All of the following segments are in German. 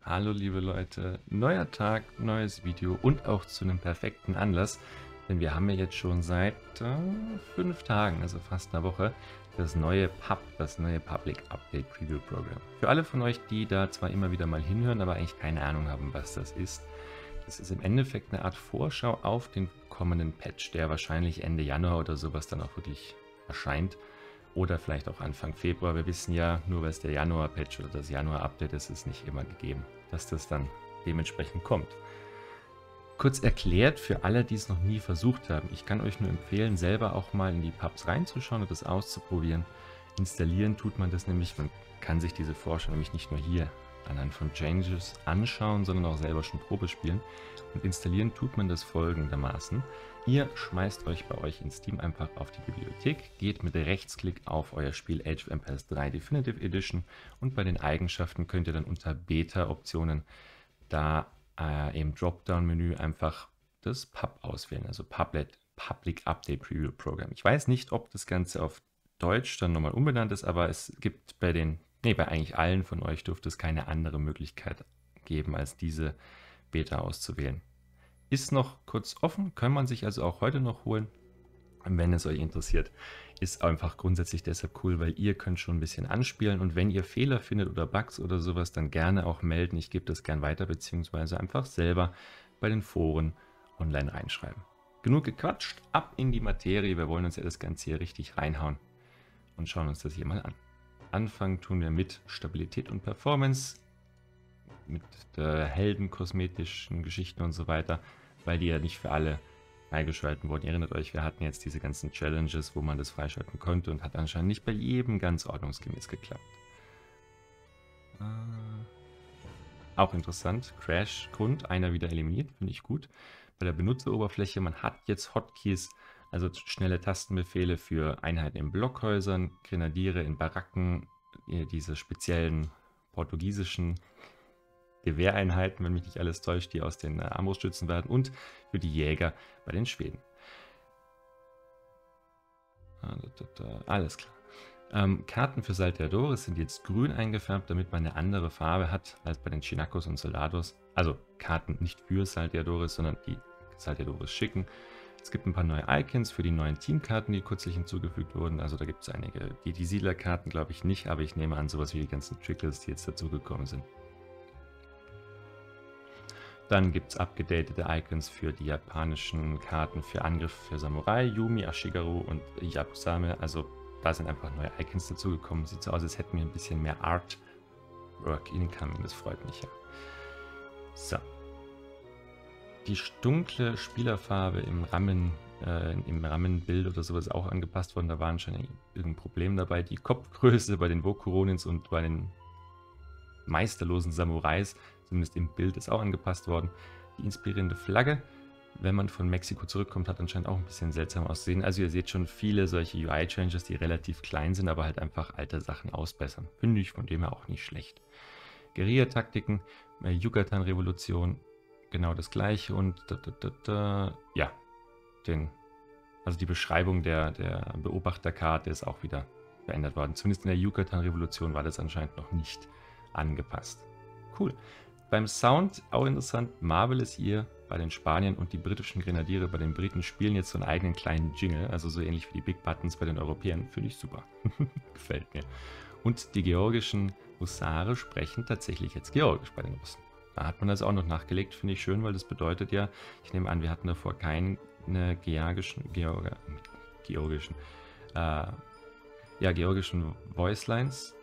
Hallo liebe Leute, neuer Tag, neues Video und auch zu einem perfekten Anlass, denn wir haben ja jetzt schon seit 5 Tagen, also fast einer Woche, das neue das neue Public Update Preview Program. Für alle von euch, die da zwar immer wieder mal hinhören, aber eigentlich keine Ahnung haben, was das ist im Endeffekt eine Art Vorschau auf den kommenden Patch, der wahrscheinlich Ende Januar oder sowas dann auch wirklich erscheint. Oder vielleicht auch Anfang Februar. Wir wissen ja, nur weil es der Januar-Patch oder das Januar-Update ist, ist nicht immer gegeben, dass das dann dementsprechend kommt. Kurz erklärt für alle, die es noch nie versucht haben. Ich kann euch nur empfehlen, selber auch mal in die Pubs reinzuschauen und das auszuprobieren. Installieren tut man das nämlich, man kann sich diese Vorschau nämlich nicht nur hier anhand von Changes anschauen, sondern auch selber schon Probe spielen. Und installieren tut man das folgendermaßen. Ihr schmeißt euch bei euch in Steam einfach auf die Bibliothek, geht mit Rechtsklick auf euer Spiel Age of Empires 3 Definitive Edition und bei den Eigenschaften könnt ihr dann unter Beta-Optionen da im Dropdown-Menü einfach das PUB auswählen, also Public Update Preview Program. Ich weiß nicht, ob das Ganze auf Deutsch dann nochmal umbenannt ist, aber es gibt bei eigentlich allen von euch dürfte es keine andere Möglichkeit geben, als diese Beta auszuwählen. Ist noch kurz offen, kann man sich also auch heute noch holen, wenn es euch interessiert. Ist einfach grundsätzlich deshalb cool, weil ihr könnt schon ein bisschen anspielen und wenn ihr Fehler findet oder Bugs oder sowas, dann gerne auch melden. Ich gebe das gern weiter, beziehungsweise einfach selber bei den Foren online reinschreiben. Genug gequatscht, ab in die Materie. Wir wollen uns ja das Ganze hier richtig reinhauen und schauen uns das hier mal an. Anfangen tun wir mit Stabilität und Performance, mit der heldenkosmetischen Geschichten und so weiter, weil die ja nicht für alle freigeschalten wurden. Ihr erinnert euch, wir hatten jetzt diese ganzen Challenges, wo man das freischalten konnte und hat anscheinend nicht bei jedem ganz ordnungsgemäß geklappt. Auch interessant, Crash-Grund, einer wieder eliminiert, finde ich gut. Bei der Benutzeroberfläche, man hat jetzt Hotkeys, also schnelle Tastenbefehle für Einheiten in Blockhäusern, Grenadiere in Baracken, diese speziellen portugiesischen Gewehreinheiten, wenn mich nicht alles täuscht, die aus den Armbruststützen werden und für die Jäger bei den Schweden. Alles klar. Karten für Salteadores sind jetzt grün eingefärbt, damit man eine andere Farbe hat als bei den Chinacos und Soldados. Also Karten nicht für Salteadores, sondern die Salteadores schicken. Es gibt ein paar neue Icons für die neuen Teamkarten, die kürzlich hinzugefügt wurden. Also da gibt es einige. Die Siedlerkarten glaube ich nicht, aber ich nehme an, sowas wie die ganzen Trickles, die jetzt dazugekommen sind. Dann gibt es abgedatete Icons für die japanischen Karten für Angriff für Samurai, Yumi, Ashigaru und Yakusame. Also da sind einfach neue Icons dazugekommen. Sieht so aus, als hätten wir ein bisschen mehr Artwork incoming. Das freut mich ja. So. Die dunkle Spielerfarbe im Rammenbild oder sowas auch angepasst worden. Da war anscheinend irgendein Problem dabei. Die Kopfgröße bei den Wokuronins und bei den meisterlosen Samurais, zumindest im Bild, ist auch angepasst worden. Die inspirierende Flagge, wenn man von Mexiko zurückkommt, hat anscheinend auch ein bisschen seltsam aussehen. Also ihr seht schon viele solche UI-Changes, die relativ klein sind, aber halt einfach alte Sachen ausbessern. Finde ich von dem her auch nicht schlecht. Guerilla-Taktiken, Yucatan-Revolution, genau das gleiche und ja, also die Beschreibung der Beobachterkarte ist auch wieder verändert worden. Zumindest in der Yucatan-Revolution war das anscheinend noch nicht angepasst. Cool. Beim Sound auch interessant, Marvelous Year bei den Spaniern und die britischen Grenadiere bei den Briten spielen jetzt so einen eigenen kleinen Jingle, also so ähnlich wie die Big Buttons bei den Europäern. Finde ich super. Gefällt mir. Und die georgischen Husare sprechen tatsächlich jetzt Georgisch bei den Russen. Da hat man das auch noch nachgelegt, finde ich schön, weil das bedeutet ja, ich nehme an, wir hatten davor keine georgischen Voicelines.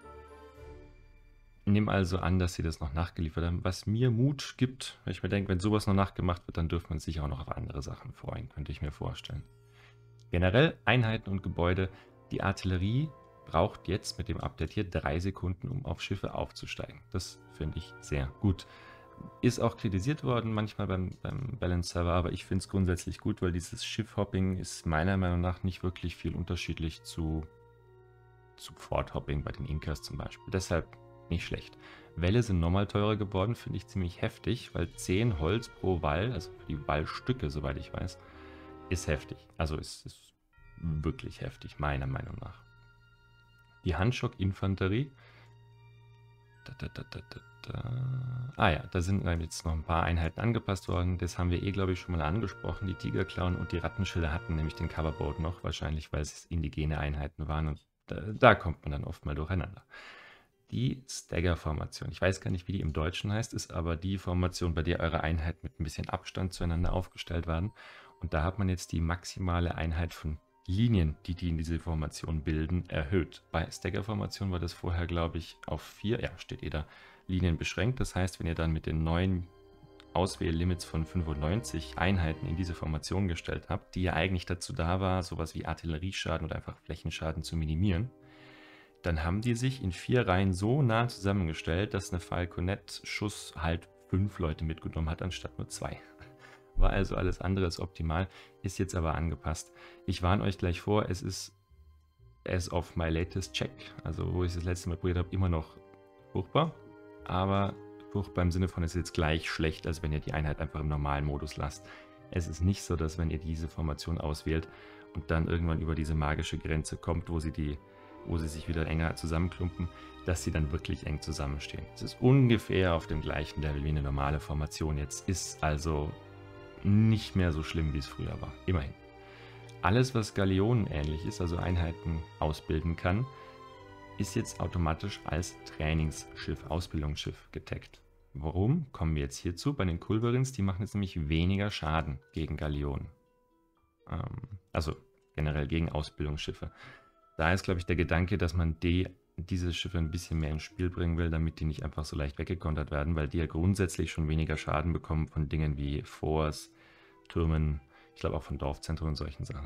Ich nehme also an, dass sie das noch nachgeliefert haben, was mir Mut gibt, weil ich mir denke, wenn sowas noch nachgemacht wird, dann dürfte man sich auch noch auf andere Sachen freuen, könnte ich mir vorstellen. Generell Einheiten und Gebäude. Die Artillerie braucht jetzt mit dem Update hier 3 Sekunden, um auf Schiffe aufzusteigen. Das finde ich sehr gut. Ist auch kritisiert worden manchmal beim Balance Server, aber ich finde es grundsätzlich gut, weil dieses Schiffhopping ist meiner Meinung nach nicht wirklich viel unterschiedlich zu Forthopping bei den Inkas zum Beispiel. Deshalb nicht schlecht. Wälle sind nochmal teurer geworden, finde ich ziemlich heftig, weil 10 Holz pro Wall, also für die Wallstücke, soweit ich weiß, ist heftig. Also ist wirklich heftig, meiner Meinung nach. Die Handschock-Infanterie Ah ja, da sind jetzt noch ein paar Einheiten angepasst worden. Das haben wir glaube ich, schon mal angesprochen. Die Tigerklauen und die Rattenschilder hatten nämlich den Coverboard noch, wahrscheinlich weil es indigene Einheiten waren und da kommt man dann oft mal durcheinander. Die Stagger-Formation, ich weiß gar nicht, wie die im Deutschen heißt, ist aber die Formation, bei der eure Einheiten mit ein bisschen Abstand zueinander aufgestellt werden. Und da hat man jetzt die maximale Einheit von Linien, die in diese Formation bilden, erhöht. Bei Stagger-Formation war das vorher, glaube ich, auf 4, ja, steht da, Linien beschränkt. Das heißt, wenn ihr dann mit den neuen Auswähllimits von 95 Einheiten in diese Formation gestellt habt, die ja eigentlich dazu da war, sowas wie Artillerieschaden oder einfach Flächenschaden zu minimieren, dann haben die sich in 4 Reihen so nah zusammengestellt, dass eine Falconet-Schuss halt 5 Leute mitgenommen hat, anstatt nur 2. War also alles andere als optimal, ist jetzt aber angepasst. Ich warne euch gleich vor, es ist as of my latest check, also wo ich das letzte Mal probiert habe, immer noch furchtbar, aber furchtbar im Sinne von, es ist jetzt gleich schlecht, als wenn ihr die Einheit einfach im normalen Modus lasst. Es ist nicht so, dass wenn ihr diese Formation auswählt und dann irgendwann über diese magische Grenze kommt, wo sie sich wieder enger zusammenklumpen, dass sie dann wirklich eng zusammenstehen. Es ist ungefähr auf dem gleichen Level wie eine normale Formation jetzt, ist also nicht mehr so schlimm, wie es früher war. Immerhin. Alles, was Galeonen ähnlich ist, also Einheiten ausbilden kann, ist jetzt automatisch als Trainingsschiff, Ausbildungsschiff getaggt. Warum? Kommen wir jetzt hierzu. Bei den Culverins, die machen jetzt nämlich weniger Schaden gegen Galeonen. Also generell gegen Ausbildungsschiffe. Da ist, glaube ich, der Gedanke, dass man diese Schiffe ein bisschen mehr ins Spiel bringen will, damit die nicht einfach so leicht weggekontert werden, weil die ja grundsätzlich schon weniger Schaden bekommen von Dingen wie Forts, Türmen, ich glaube auch von Dorfzentren und solchen Sachen.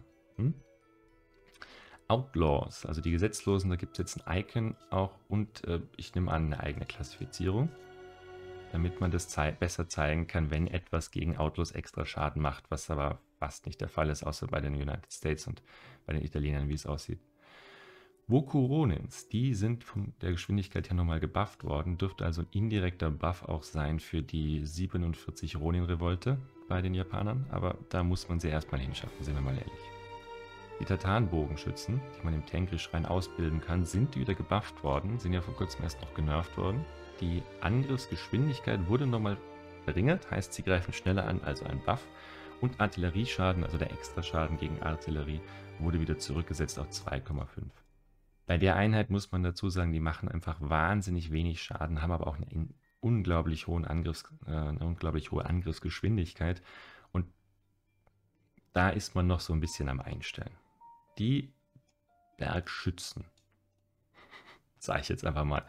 Outlaws, also die Gesetzlosen, da gibt es jetzt ein Icon auch und ich nehme an, eine eigene Klassifizierung, damit man das besser zeigen kann, wenn etwas gegen Outlaws extra Schaden macht, was aber fast nicht der Fall ist, außer bei den United States und bei den Italienern, wie es aussieht. Vokuronins, die sind von der Geschwindigkeit her nochmal gebufft worden, dürfte also ein indirekter Buff auch sein für die 47 Ronin-Revolte bei den Japanern, aber da muss man sie erstmal hinschaffen, sind wir mal ehrlich. Die Tartanbogenschützen, die man im Tengri-Schrein ausbilden kann, sind wieder gebufft worden, sind ja vor kurzem erst noch genervt worden. Die Angriffsgeschwindigkeit wurde nochmal verringert, heißt sie greifen schneller an, also ein Buff. Und Artillerieschaden, also der Extraschaden gegen Artillerie, wurde wieder zurückgesetzt auf 2,5. Bei der Einheit muss man dazu sagen, die machen einfach wahnsinnig wenig Schaden, haben aber auch eine unglaublich hohe Angriffsgeschwindigkeit und da ist man noch so ein bisschen am Einstellen. Die Bergschützen, sage ich jetzt einfach mal,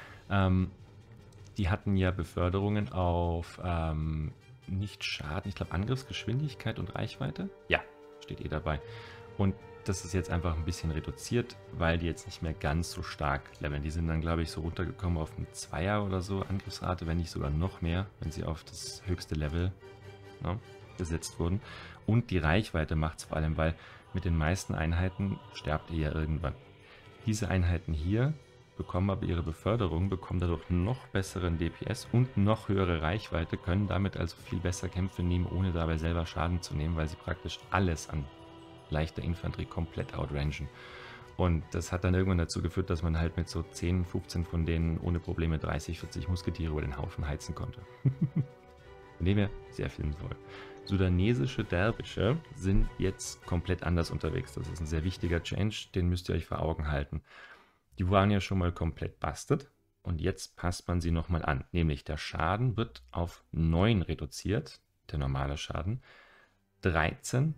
die hatten ja Beförderungen auf nicht Schaden, ich glaube Angriffsgeschwindigkeit und Reichweite. Ja, steht dabei. Und das ist jetzt einfach ein bisschen reduziert, weil die jetzt nicht mehr ganz so stark leveln. Die sind dann, glaube ich, so runtergekommen auf eine 2er oder so Angriffsrate, wenn nicht sogar noch mehr, wenn sie auf das höchste Level gesetzt wurden. Und die Reichweite macht es vor allem, weil mit den meisten Einheiten sterbt ihr ja irgendwann. Diese Einheiten hier bekommen aber ihre Beförderung, bekommen dadurch noch besseren DPS und noch höhere Reichweite, können damit also viel besser Kämpfe nehmen, ohne dabei selber Schaden zu nehmen, weil sie praktisch alles an leichter Infanterie komplett outrangen. Und das hat dann irgendwann dazu geführt, dass man halt mit so 10, 15 von denen ohne Probleme 30, 40 Musketiere über den Haufen heizen konnte. Von dem her sehr sinnvoll. Sudanesische Derwische sind jetzt komplett anders unterwegs. Das ist ein sehr wichtiger Change, den müsst ihr euch vor Augen halten. Die waren ja schon mal komplett busted und jetzt passt man sie nochmal an. Nämlich der Schaden wird auf 9 reduziert, der normale Schaden. 13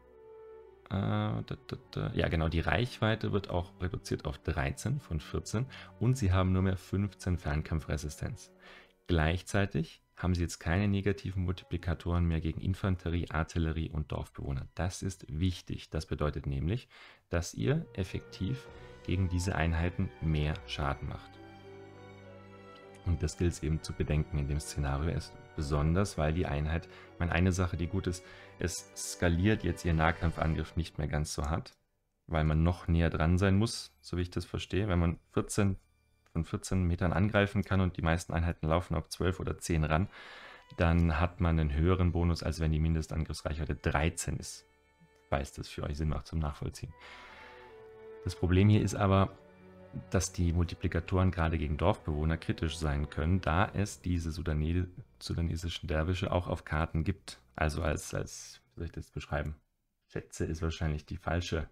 ja genau, die Reichweite wird auch reduziert auf 13 von 14 und sie haben nur mehr 15 Fernkampfresistenz. Gleichzeitig haben sie jetzt keine negativen Multiplikatoren mehr gegen Infanterie, Artillerie und Dorfbewohner. Das ist wichtig. Das bedeutet nämlich, dass ihr effektiv gegen diese Einheiten mehr Schaden macht. Und das gilt es eben zu bedenken in dem Szenario, besonders weil die Einheit, ich meine, eine Sache, die gut ist, es skaliert jetzt ihr Nahkampfangriff nicht mehr ganz so hart, weil man noch näher dran sein muss, so wie ich das verstehe. Wenn man von 14 Metern angreifen kann und die meisten Einheiten laufen auf 12 oder 10 ran, dann hat man einen höheren Bonus, als wenn die Mindestangriffsreichweite 13 ist. Falls das für euch Sinn macht zum Nachvollziehen. Das Problem hier ist aber, dass die Multiplikatoren gerade gegen Dorfbewohner kritisch sein können, da es diese sudanesischen Derwische auch auf Karten gibt. Also wie soll ich das beschreiben? Schätze ist wahrscheinlich die falsche.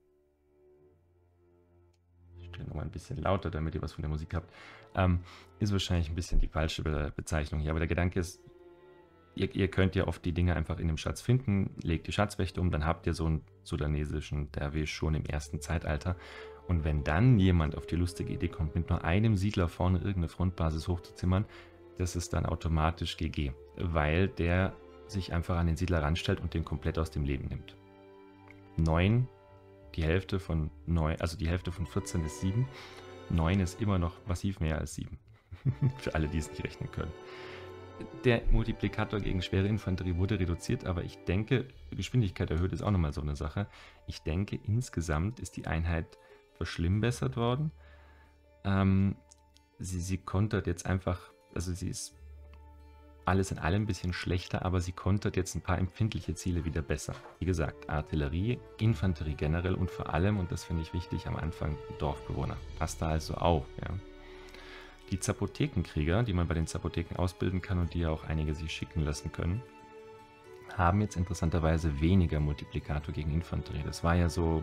Ich stelle nochmal ein bisschen lauter, damit ihr was von der Musik habt. Ist wahrscheinlich ein bisschen die falsche Bezeichnung hier, aber der Gedanke ist, ihr könnt ja oft die Dinge einfach in dem Schatz finden, legt die Schatzwächte um, dann habt ihr so einen sudanesischen Derwisch schon im ersten Zeitalter. Und wenn dann jemand auf die lustige Idee kommt, mit nur einem Siedler vorne irgendeine Frontbasis hochzuzimmern, das ist dann automatisch GG, weil der sich einfach an den Siedler ranstellt und den komplett aus dem Leben nimmt. 9, die Hälfte von 9, also die Hälfte von 14 ist 7. 9 ist immer noch massiv mehr als 7. Für alle, die es nicht rechnen können. Der Multiplikator gegen schwere Infanterie wurde reduziert, aber ich denke, Geschwindigkeit erhöht ist auch nochmal so eine Sache. Ich denke, insgesamt ist die Einheit verschlimmbessert worden. Sie kontert jetzt einfach, also sie ist alles in allem ein bisschen schlechter, aber sie kontert jetzt ein paar empfindliche Ziele wieder besser. Wie gesagt, Artillerie, Infanterie generell und vor allem, und das finde ich wichtig, am Anfang Dorfbewohner. Passt da also auf, ja. Die Zapotekenkrieger, die man bei den Zapoteken ausbilden kann und die ja auch einige sich schicken lassen können, haben jetzt interessanterweise weniger Multiplikator gegen Infanterie. Das war ja so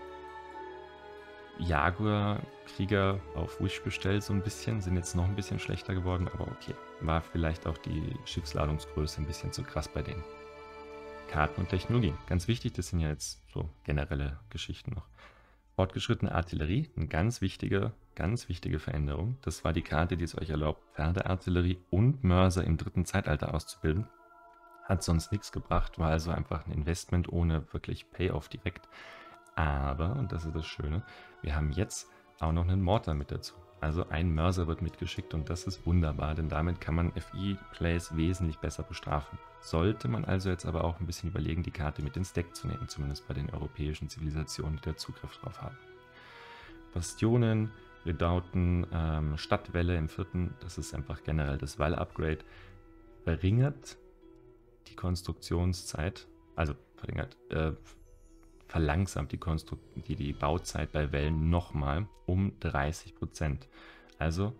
Jaguar-Krieger auf Wish bestellt so ein bisschen, sind jetzt noch ein bisschen schlechter geworden, aber okay. War vielleicht auch die Schiffsladungsgröße ein bisschen zu krass bei denen. Karten und Technologie. Ganz wichtig, das sind ja jetzt so generelle Geschichten noch. Fortgeschrittene Artillerie, eine ganz wichtige Veränderung. Das war die Karte, die es euch erlaubt, Pferdeartillerie und Mörser im dritten Zeitalter auszubilden. Hat sonst nichts gebracht, war also einfach ein Investment ohne wirklich Payoff direkt. Aber, und das ist das Schöne, wir haben jetzt auch noch einen Mortar mit dazu. Also ein Mörser wird mitgeschickt und das ist wunderbar, denn damit kann man FI-Plays wesentlich besser bestrafen. Sollte man also jetzt aber auch ein bisschen überlegen, die Karte mit ins Deck zu nehmen, zumindest bei den europäischen Zivilisationen, die da Zugriff drauf haben. Bastionen, Redouten, Stadtwälle im vierten, das ist einfach generell das Wall-Upgrade, verringert die Konstruktionszeit, also verlangsamt die Bauzeit bei Wellen nochmal um 30%. Also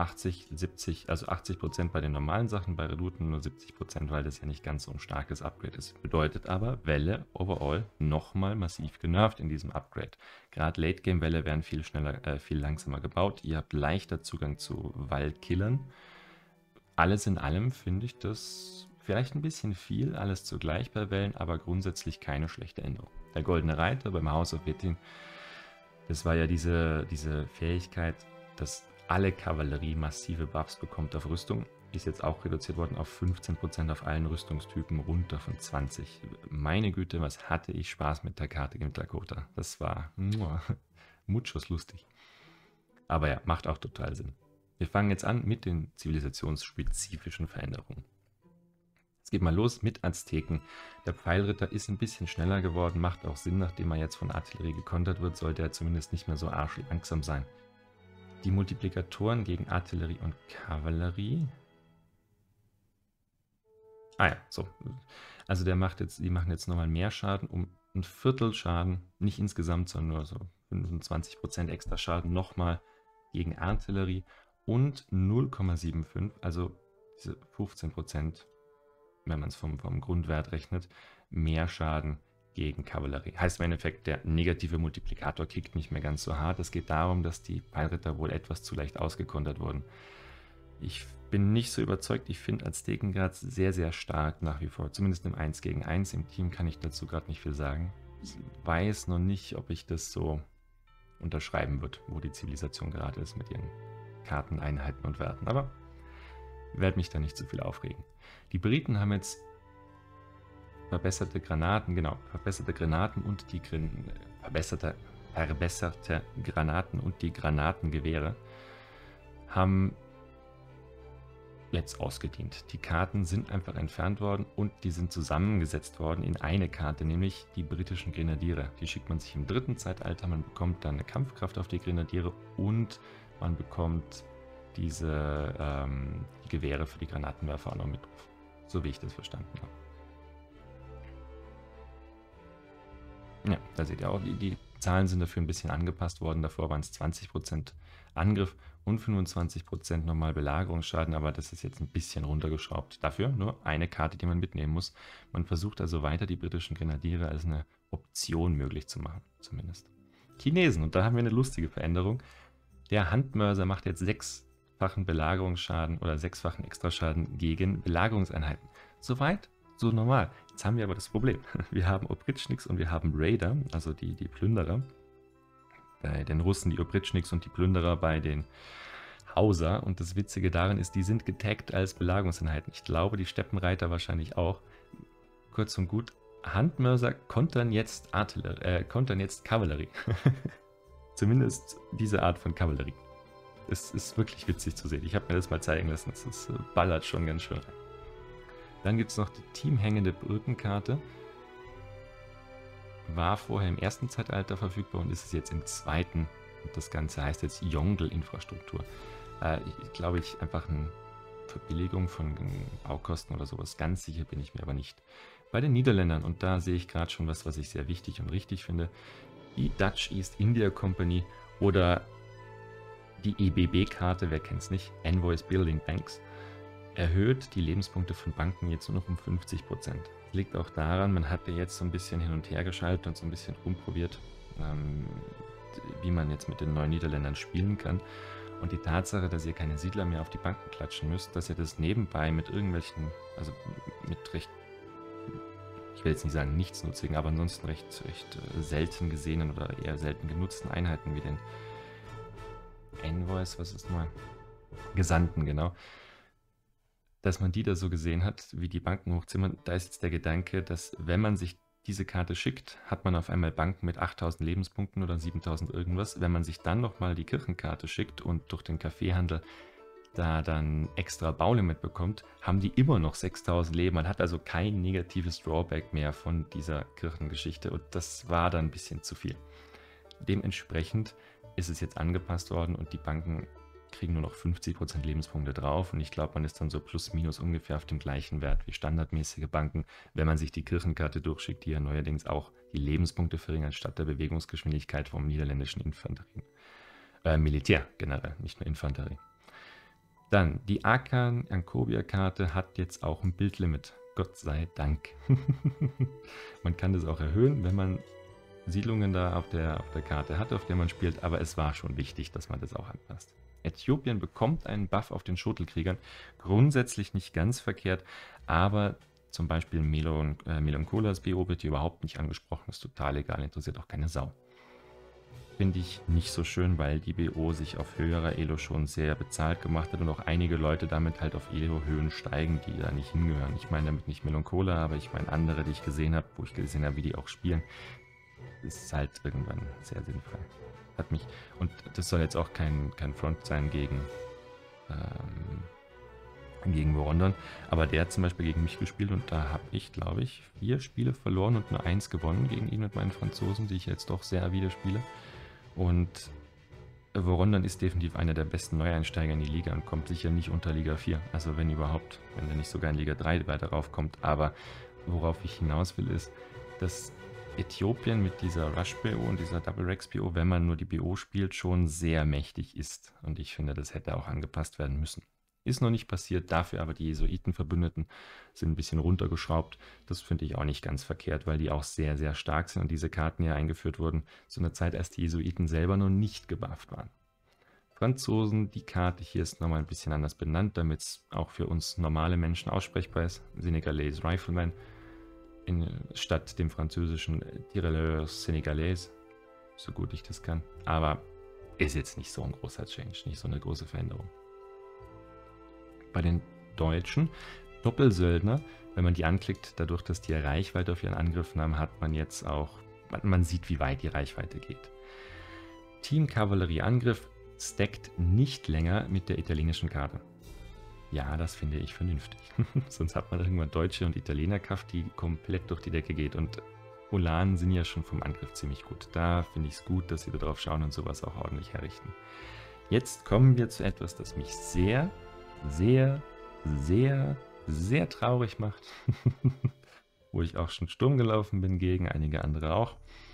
80% bei den normalen Sachen, bei Redouten nur 70%, weil das ja nicht ganz so ein starkes Upgrade ist. Bedeutet aber, Wälle overall nochmal massiv genervt in diesem Upgrade. Gerade Late-Game-Wälle werden viel langsamer gebaut. Ihr habt leichter Zugang zu Wallkillern. Alles in allem finde ich das vielleicht ein bisschen viel, alles zugleich bei Wellen, aber grundsätzlich keine schlechte Änderung. Der Goldene Reiter beim House of Wittin, das war ja diese Fähigkeit, dass alle Kavallerie massive Buffs bekommt auf Rüstung, ist jetzt auch reduziert worden auf 15% auf allen Rüstungstypen, runter von 20. Meine Güte, was hatte ich Spaß mit der Karte gegen Lakota. Das war muchos lustig. Aber ja, macht auch total Sinn. Wir fangen jetzt an mit den zivilisationsspezifischen Veränderungen. Es geht mal los mit Azteken. Der Pfeilritter ist ein bisschen schneller geworden, macht auch Sinn, nachdem er jetzt von Artillerie gekontert wird, sollte er zumindest nicht mehr so arschlangsam sein. Die Multiplikatoren gegen Artillerie und Kavallerie. Ah ja, so. Also die machen jetzt nochmal mehr Schaden, um ein Viertel Schaden, nicht insgesamt, sondern nur so 25% extra Schaden nochmal gegen Artillerie und 0,75, also diese 15%, wenn man es vom Grundwert rechnet, mehr Schaden gegen Kavallerie. Heißt im Endeffekt, der negative Multiplikator kickt nicht mehr ganz so hart. Es geht darum, dass die Pfeilritter wohl etwas zu leicht ausgekontert wurden. Ich bin nicht so überzeugt. Ich finde Azteken gerade sehr, sehr stark nach wie vor. Zumindest im 1 gegen 1. Im Team kann ich dazu gerade nicht viel sagen. Ich weiß noch nicht, ob ich das so unterschreiben würde, wo die Zivilisation gerade ist mit ihren Karten, Einheiten und Werten. Aber ich werde mich da nicht zu viel aufregen. Die Briten haben jetzt verbesserte Granaten und die verbesserte Granaten und die Granatengewehre haben jetzt ausgedient. Die Karten sind einfach entfernt worden und die sind zusammengesetzt worden in eine Karte, nämlich die britischen Grenadiere. Die schickt man sich im dritten Zeitalter, man bekommt dann eine Kampfkraft auf die Grenadiere und man bekommt die Gewehre für die Granatenwerfer auch noch mit drauf. So wie ich das verstanden habe. Ja, da seht ihr auch, die Zahlen sind dafür ein bisschen angepasst worden. Davor waren es 20% Angriff und 25% normal Belagerungsschaden, aber das ist jetzt ein bisschen runtergeschraubt. Dafür nur eine Karte, die man mitnehmen muss. Man versucht also weiter, die britischen Grenadiere als eine Option möglich zu machen, zumindest. Chinesen, und da haben wir eine lustige Veränderung. Der Handmörser macht jetzt 6-fachen Belagerungsschaden oder 6-fachen Extraschaden gegen Belagerungseinheiten. Soweit, so normal. Jetzt haben wir aber das Problem. Wir haben Oprischniks und wir haben Raider, also die Plünderer. Bei den Russen die Oprischniks und die Plünderer bei den Hauser. Und das Witzige daran ist, die sind getaggt als Belagerungseinheiten. Ich glaube, die Steppenreiter wahrscheinlich auch. Kurz und gut, Handmörser kontern jetzt Kavallerie. Zumindest diese Art von Kavallerie. Es ist wirklich witzig zu sehen. Ich habe mir das mal zeigen lassen. Es ballert schon ganz schön rein. Dann gibt es noch die teamhängende Brückenkarte. War vorher im ersten Zeitalter verfügbar und ist es jetzt im zweiten. Und das Ganze heißt jetzt Yongle-Infrastruktur. Glaube ich, einfach eine Verbilligung von Baukosten oder sowas. Ganz sicher bin ich mir aber nicht. Bei den Niederländern, und da sehe ich gerade schon was ich sehr wichtig und richtig finde, die Dutch East India Company oder die EBB-Karte, wer kennt es nicht, Envoys Building Banks, erhöht die Lebenspunkte von Banken jetzt nur noch um 50%. Das liegt auch daran, man hat ja jetzt so ein bisschen hin und her geschaltet und so ein bisschen rumprobiert, wie man jetzt mit den neuen Niederländern spielen kann. Und die Tatsache, dass ihr keine Siedler mehr auf die Banken klatschen müsst, dass ihr das nebenbei mit irgendwelchen, also mit recht, ich will jetzt nicht sagen nichtsnutzigen, aber ansonsten recht selten gesehenen oder eher selten genutzten Einheiten wie den Envoys, was ist mal? Gesandten, genau. Dass man die da so gesehen hat, wie die Banken hochzimmern, da ist jetzt der Gedanke, dass wenn man sich diese Karte schickt, hat man auf einmal Banken mit 8000 Lebenspunkten oder 7000 irgendwas. Wenn man sich dann nochmal die Kirchenkarte schickt und durch den Kaffeehandel da dann extra Baulimit bekommt, haben die immer noch 6000 Leben. Man hat also kein negatives Drawback mehr von dieser Kirchengeschichte und das war dann ein bisschen zu viel. Dementsprechend ist es jetzt angepasst worden und die Banken kriegen nur noch 50% Lebenspunkte drauf und ich glaube, man ist dann so plus minus ungefähr auf dem gleichen Wert wie standardmäßige Banken, wenn man sich die Kirchenkarte durchschickt, die ja neuerdings auch die Lebenspunkte verringert statt der Bewegungsgeschwindigkeit vom niederländischen Militär generell, nicht nur Infanterie. Dann, die Akan-Ankobia-Karte hat jetzt auch ein Bildlimit, Gott sei Dank. Man kann das auch erhöhen, wenn man Siedlungen da auf der Karte hat, auf der man spielt, aber es war schon wichtig, dass man das auch anpasst. Äthiopien bekommt einen Buff auf den Schotelkriegern, grundsätzlich nicht ganz verkehrt, aber zum Beispiel Meloncolas BO wird hier überhaupt nicht angesprochen, ist total egal, interessiert auch keine Sau. Finde ich nicht so schön, weil die BO sich auf höherer Elo schon sehr bezahlt gemacht hat und auch einige Leute damit halt auf Elo-Höhen steigen, die da nicht hingehören. Ich meine damit nicht Meloncola, aber ich meine andere, die ich gesehen habe, wo ich gesehen habe, wie die auch spielen. Ist halt irgendwann sehr sinnvoll. Hat mich, und das soll jetzt auch kein Front sein gegen Vorondon, aber der hat zum Beispiel gegen mich gespielt und da habe ich, glaube ich, 4 Spiele verloren und nur 1 gewonnen gegen ihn mit meinen Franzosen, die ich jetzt doch sehr wieder spiele. Und Vorondon ist definitiv einer der besten Neueinsteiger in die Liga und kommt sicher nicht unter Liga 4. Also wenn überhaupt, wenn er nicht sogar in Liga 3 weiter raufkommt. Aber worauf ich hinaus will ist, dass Äthiopien mit dieser Rush-BO und dieser Double-Rex-BO, wenn man nur die BO spielt, schon sehr mächtig ist. Und ich finde, das hätte auch angepasst werden müssen. Ist noch nicht passiert, dafür aber die Jesuiten-Verbündeten sind ein bisschen runtergeschraubt. Das finde ich auch nicht ganz verkehrt, weil die auch sehr, sehr stark sind und diese Karten ja eingeführt wurden zu einer Zeit, als die Jesuiten selber noch nicht gebufft waren. Franzosen, die Karte hier ist nochmal ein bisschen anders benannt, damit es auch für uns normale Menschen aussprechbar ist. Senegalese Rifleman statt dem französischen Tirailleurs Sénégalais, so gut ich das kann. Aber ist jetzt nicht so ein großer Change, nicht so eine große Veränderung. Bei den Deutschen, Doppelsöldner, wenn man die anklickt, dadurch, dass die Reichweite auf ihren Angriffen haben, hat man jetzt auch, man sieht, wie weit die Reichweite geht. Teamkavallerieangriff stackt nicht länger mit der italienischen Karte. Ja, das finde ich vernünftig. Sonst hat man irgendwann Deutsche und Italienerkraft, die komplett durch die Decke geht. Und Ulanen sind ja schon vom Angriff ziemlich gut. Da finde ich es gut, dass sie da drauf schauen und sowas auch ordentlich herrichten. Jetzt kommen wir zu etwas, das mich sehr, sehr, sehr, sehr traurig macht. Wo ich auch schon Sturm gelaufen bin gegen einige andere auch.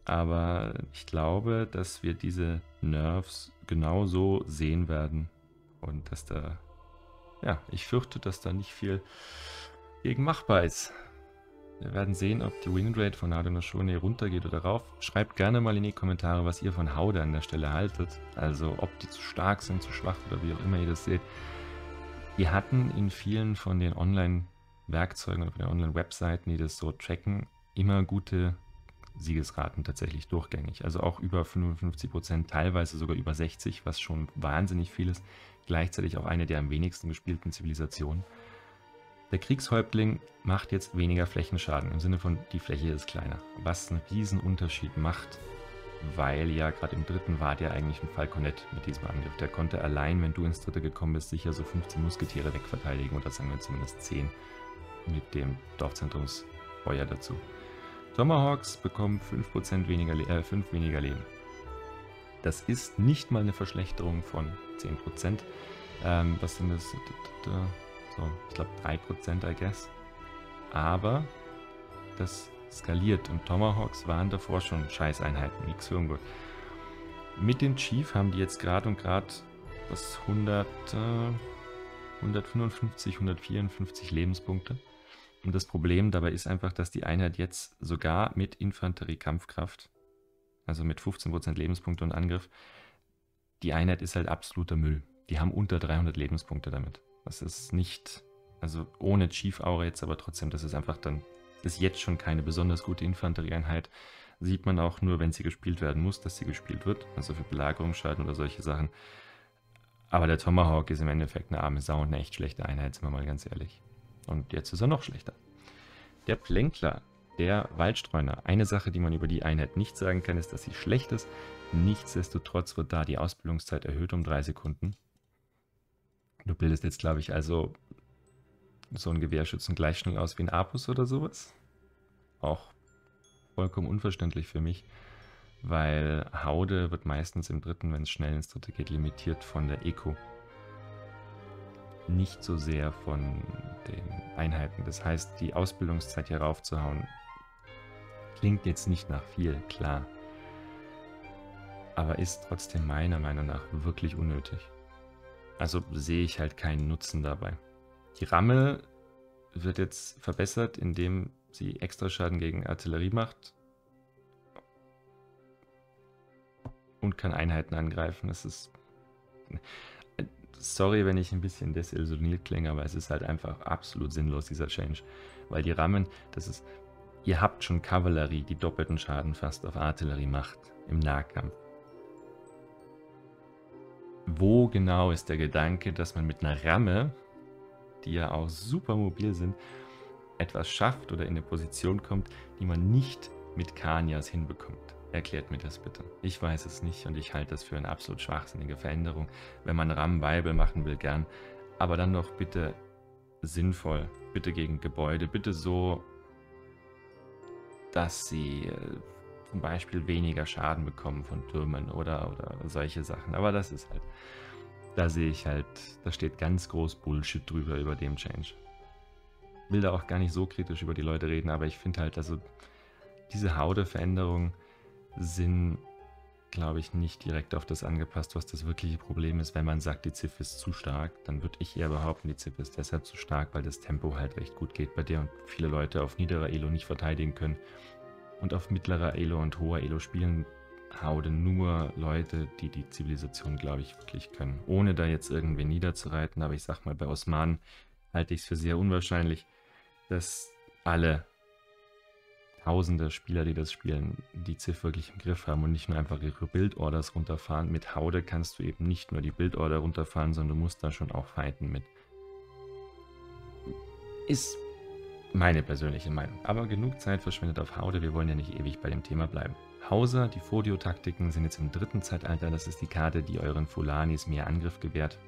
Aber ich glaube, dass wir diese Nerfs genauso sehen werden. Und dass da, ja, ich fürchte, dass da nicht viel gegen machbar ist. Wir werden sehen, ob die Winrate von Haude no Shone runtergeht oder rauf. Schreibt gerne mal in die Kommentare, was ihr von Haude an der Stelle haltet. Also ob die zu stark sind, zu schwach oder wie auch immer ihr das seht. Wir hatten in vielen von den Online-Werkzeugen oder von den Online-Webseiten, die das so tracken, immer gute Siegesraten tatsächlich durchgängig. Also auch über 55%, teilweise sogar über 60%, was schon wahnsinnig viel ist. Gleichzeitig auch eine der am wenigsten gespielten Zivilisationen. Der Kriegshäuptling macht jetzt weniger Flächenschaden, im Sinne von, die Fläche ist kleiner. Was einen riesen Unterschied macht, weil ja gerade im dritten war der eigentlich ein Falconet mit diesem Angriff. Der konnte allein, wenn du ins dritte gekommen bist, sicher so 15 Musketiere wegverteidigen oder sagen wir zumindest 10 mit dem Dorfzentrumsfeuer dazu. Tomahawks bekommen 5% weniger, 5 weniger Leben. Das ist nicht mal eine Verschlechterung von 10%. Was sind das? So, ich glaube 3%, I guess. Aber das skaliert und Tomahawks waren davor schon Scheißeinheiten, nichts für ungut. Mit dem Chief haben die jetzt gerade das 155, 154 Lebenspunkte. Und das Problem dabei ist einfach, dass die Einheit jetzt sogar mit Infanterie-Kampfkraft, also mit 15% Lebenspunkte und Angriff, die Einheit ist halt absoluter Müll. Die haben unter 300 Lebenspunkte damit. Das ist nicht, also ohne Chief-Aura jetzt, aber trotzdem, das ist einfach dann, ist jetzt schon keine besonders gute Infanterieeinheit. Sieht man auch nur, wenn sie gespielt werden muss, dass sie gespielt wird, also für Belagerungsschaden oder solche Sachen. Aber der Tomahawk ist im Endeffekt eine arme Sau und eine echt schlechte Einheit, sind wir mal ganz ehrlich. Und jetzt ist er noch schlechter. Der Plänkler, der Waldstreuner. Eine Sache, die man über die Einheit nicht sagen kann, ist, dass sie schlecht ist. Nichtsdestotrotz wird da die Ausbildungszeit erhöht um 3 Sekunden. Du bildest jetzt, glaube ich, also so ein Gewehrschützen gleich schnell aus wie ein Apus oder sowas. Auch vollkommen unverständlich für mich, weil Haude wird meistens im dritten, wenn es schnell ins dritte geht, limitiert von der Eco. Nicht so sehr von den Einheiten. Das heißt, die Ausbildungszeit hier raufzuhauen, klingt jetzt nicht nach viel, klar. Aber ist trotzdem meiner Meinung nach wirklich unnötig. Also sehe ich halt keinen Nutzen dabei. Die Ramme wird jetzt verbessert, indem sie Extraschaden gegen Artillerie macht und kann Einheiten angreifen. Das ist... Sorry, wenn ich ein bisschen desillusioniert klinge, aber es ist halt einfach absolut sinnlos, dieser Change. Weil die Rammen, das ist... Ihr habt schon Kavallerie, die doppelten Schaden fast auf Artillerie macht im Nahkampf. Wo genau ist der Gedanke, dass man mit einer Ramme, die ja auch super mobil sind, etwas schafft oder in eine Position kommt, die man nicht mit Kanias hinbekommt? Erklärt mir das bitte. Ich weiß es nicht und ich halte das für eine absolut schwachsinnige Veränderung. Wenn man Rammen-Weibel machen will, gern. Aber dann doch bitte sinnvoll. Bitte gegen Gebäude. Bitte so, dass sie zum Beispiel weniger Schaden bekommen von Türmen oder solche Sachen. Aber das ist halt, da sehe ich halt, da steht ganz groß Bullshit drüber über dem Change. Will da auch gar nicht so kritisch über die Leute reden, aber ich finde halt, also diese Haude-Veränderungen sind, glaube ich, nicht direkt auf das angepasst, was das wirkliche Problem ist. Wenn man sagt, die Ziff ist zu stark, dann würde ich eher behaupten, die Ziff ist deshalb zu stark, weil das Tempo halt recht gut geht bei der und viele Leute auf niederer Elo nicht verteidigen können. Und auf mittlerer Elo und hoher Elo spielen Haude nur Leute, die die Zivilisation, glaube ich, wirklich können. Ohne da jetzt irgendwie niederzureiten, aber ich sag mal, bei Osmanen halte ich es für sehr unwahrscheinlich, dass alle tausende Spieler, die das spielen, die Ziff wirklich im Griff haben und nicht nur einfach ihre Build-Orders runterfahren. Mit Haude kannst du eben nicht nur die Build-Order runterfahren, sondern du musst da schon auch fighten mit. Ist meine persönliche Meinung. Aber genug Zeit verschwendet auf Haude, wir wollen ja nicht ewig bei dem Thema bleiben. Hauser, die Fodio-Taktiken sind jetzt im dritten Zeitalter, das ist die Karte, die euren Fulanis mehr Angriff gewährt.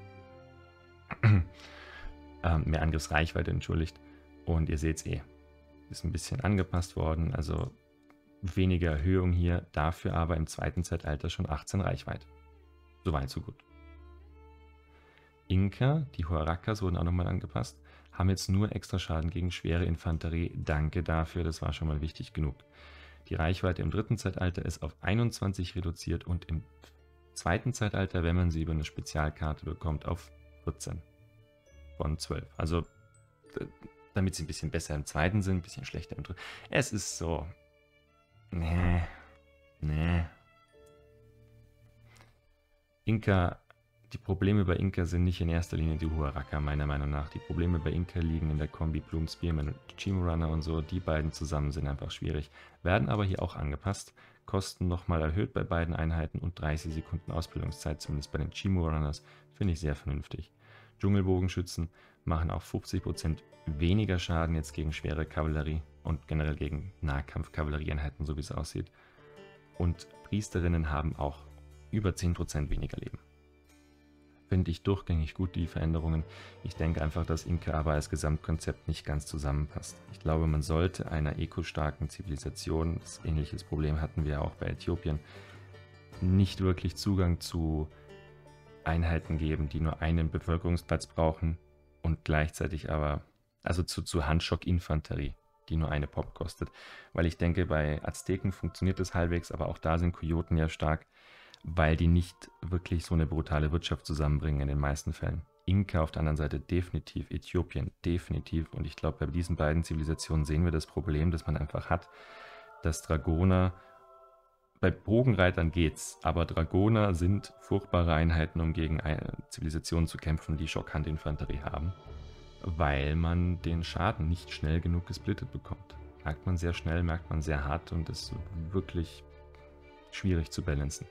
Mehr Angriffsreichweite, entschuldigt. Und ihr seht es ist ein bisschen angepasst worden, also weniger Erhöhung hier, dafür aber im zweiten Zeitalter schon 18 Reichweite. Soweit, so gut. Inka, die Huaracas wurden auch nochmal angepasst, haben jetzt nur extra Schaden gegen schwere Infanterie. Danke dafür, das war schon mal wichtig genug. Die Reichweite im dritten Zeitalter ist auf 21 reduziert und im zweiten Zeitalter, wenn man sie über eine Spezialkarte bekommt, auf 14 von 12. Also damit sie ein bisschen besser im zweiten sind, ein bisschen schlechter im dritten. Es ist so. Nee. Inka, die Probleme bei Inka sind nicht in erster Linie die Huaraka, meiner Meinung nach. Die Probleme bei Inka liegen in der Kombi Bloom Spearman und Chimurana und so. Die beiden zusammen sind einfach schwierig. Werden aber hier auch angepasst. Kosten nochmal erhöht bei beiden Einheiten und 30 Sekunden Ausbildungszeit, zumindest bei den Chimuranas, finde ich sehr vernünftig. Dschungelbogenschützen machen auch 50% weniger Schaden jetzt gegen schwere Kavallerie und generell gegen Nahkampf-Kavallerieeinheiten, so wie es aussieht. Und Priesterinnen haben auch über 10% weniger Leben. Finde ich durchgängig gut, die Veränderungen. Ich denke einfach, dass Inka aber als Gesamtkonzept nicht ganz zusammenpasst. Ich glaube, man sollte einer eco-starken Zivilisation, das ähnliches Problem hatten wir auch bei Äthiopien, nicht wirklich Zugang zu Einheiten geben, die nur einen Bevölkerungsplatz brauchen und gleichzeitig aber, also zu Handschock-Infanterie, die nur eine Pop kostet. Weil ich denke, bei Azteken funktioniert das halbwegs, aber auch da sind Kojoten ja stark, weil die nicht wirklich so eine brutale Wirtschaft zusammenbringen in den meisten Fällen. Inka auf der anderen Seite definitiv, Äthiopien definitiv. Und ich glaube, bei diesen beiden Zivilisationen sehen wir das Problem, das man einfach hat, dass Dragoner, bei Bogenreitern geht's, aber Dragoner sind furchtbare Einheiten, um gegen Zivilisationen zu kämpfen, die Schockhandinfanterie haben, weil man den Schaden nicht schnell genug gesplittet bekommt. Merkt man sehr schnell, merkt man sehr hart und ist wirklich schwierig zu balancen.